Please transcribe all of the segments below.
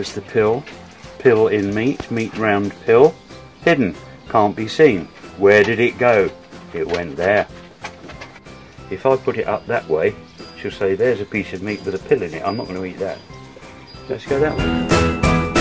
There's the pill. Pill in meat. Meat round pill. Hidden. Can't be seen. Where did it go? It went there. If I put it up that way, she'll say there's a piece of meat with a pill in it. I'm not going to eat that. Let's go that way.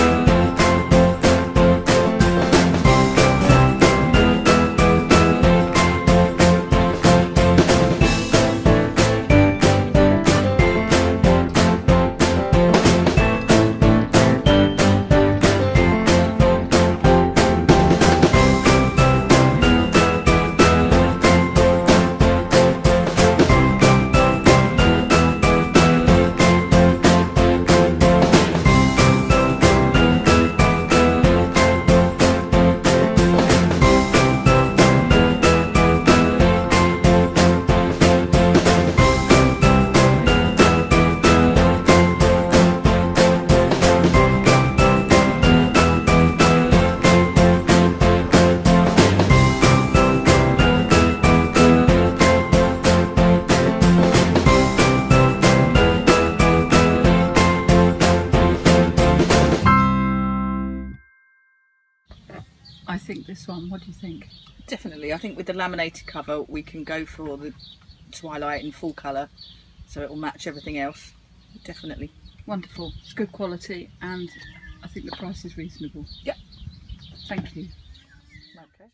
I think this one, what do you think? Definitely, I think with the laminated cover we can go for the Twilight in full colour, so it will match everything else. Definitely. Wonderful, it's good quality and I think the price is reasonable. Yep. Thank you. My pleasure.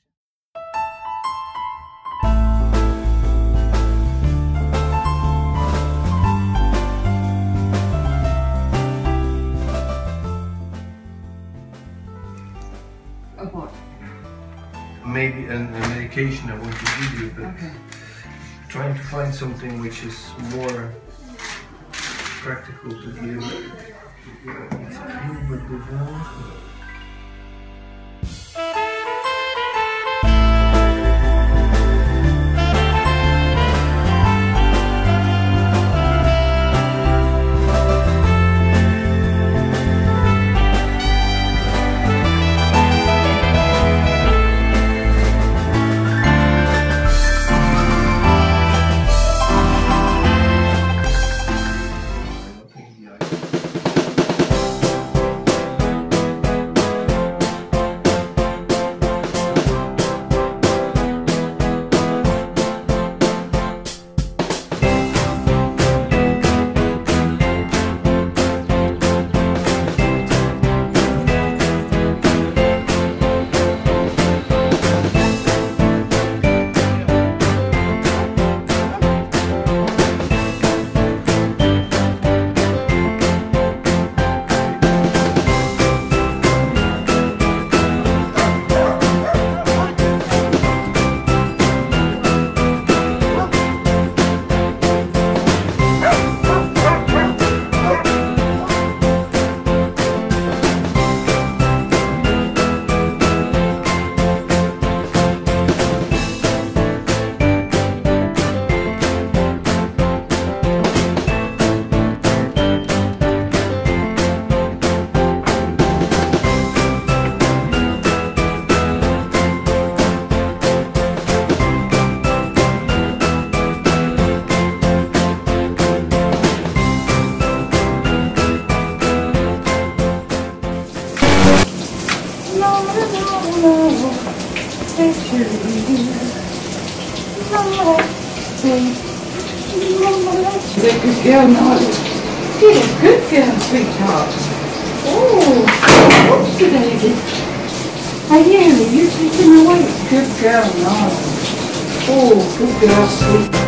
Of what? Maybe a medication I want to give you, but Okay. trying to find something which is more practical to give. It's pure but divine. You're a good girl, Nolly. You're a good girl, sweetheart. Oh, what's the baby? I hear you taking away. Good girl, Nolly. Oh, good girl, sweetheart.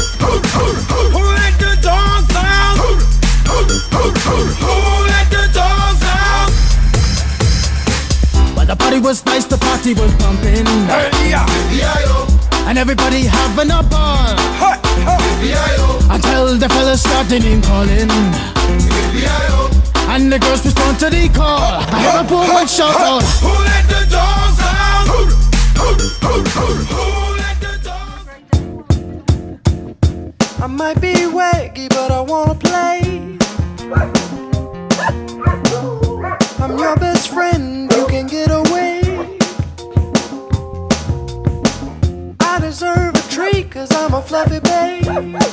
Who let the dog was nice, the party was pumping. And everybody having a ball. Until the fellas started name calling. And the girls respond to the call. I hear a poor one shout out, who let the dogs out? Who let the dogs out? I might be waggy, but I wanna play. I'm your best friend, you can get away. I deserve a treat, cause I'm a fluffy babe.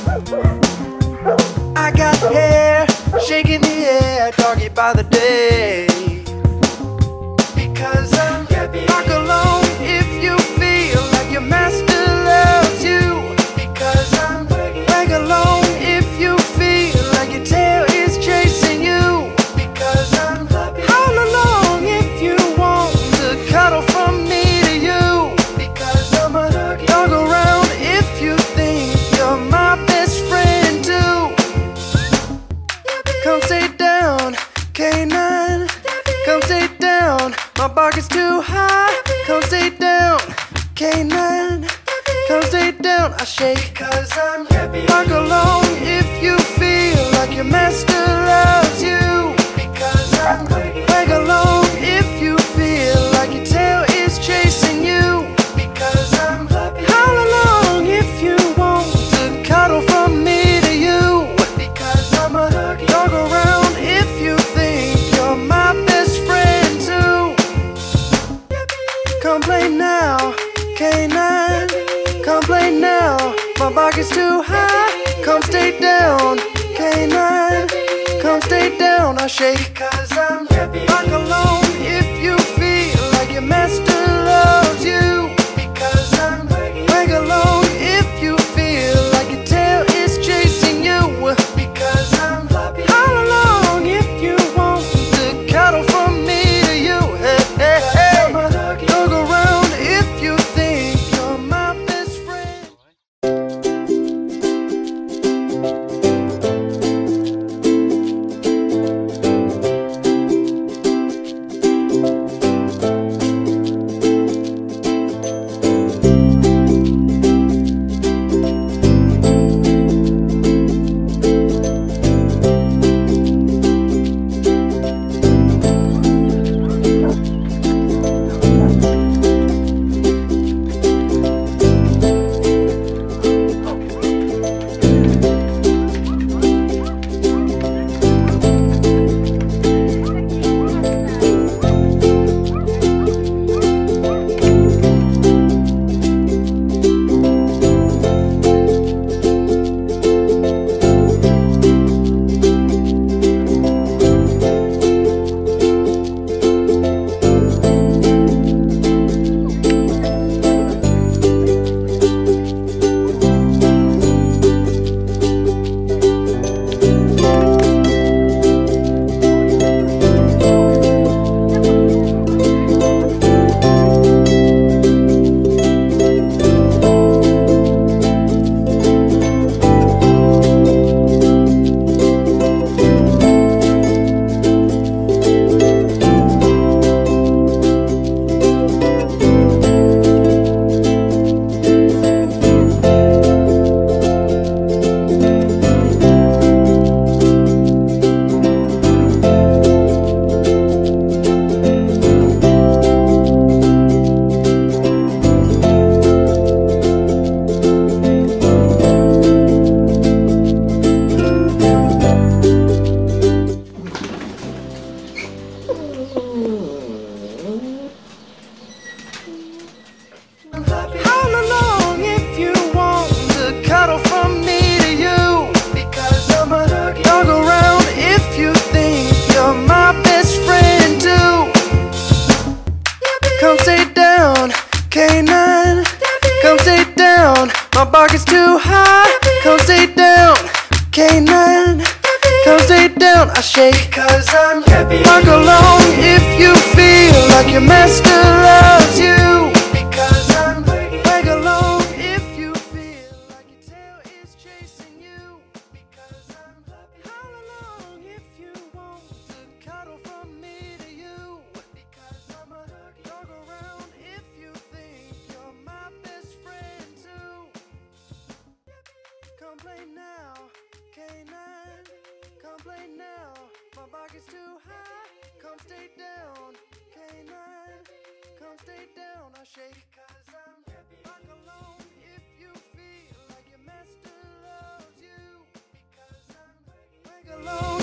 I got hair shaking the air, doggy by the day. Because I'm happy. Rock alone if you feel like your master loves you. Because I'm wag alone if you feel like your tail is chasing you. Because I'm happy. All along if you want to cuddle from me to you. Because I'm a dog around if you think you're my best friend too. Come sit down, K9. Come sit down, my bark is too high. Come sit down, K9. Come sit down, I shake cause I'm happy. Bark alone if you feel like your master loves you. Because I'm wag alone if you feel like your tail is chasing you. Because I'm happy. Howl along if you want to cuddle from me to you. Because I'm a dog around if you think you're my best friend too. Come play now, K9. Come play now, my bark is too high. Come stay down, K9. Come stay down, I shake cause I'm happy. Bark alone if you feel like your master loves you. Because I'm wag alone if you feel like your tail is chasing you. Because I'm happy. All along if you want to cuddle from me to you. Hey, hey, hey. Dog around if you think you're my best friend. My bark is too high. Come stay down, K9. Come stay down, I shake cause I'm happy. Bark alone if you feel like your master loves you. Because I'm wag alone if you feel like your tail is chasing you. Because I'm happy. Howl along if you want to cuddle from me to you. Because I'm a dog around. play now. My pocket's too high. Come stay down. Canine, come stay down. I shake because I'm back alone. If you feel like your master loves you, because I'm back alone.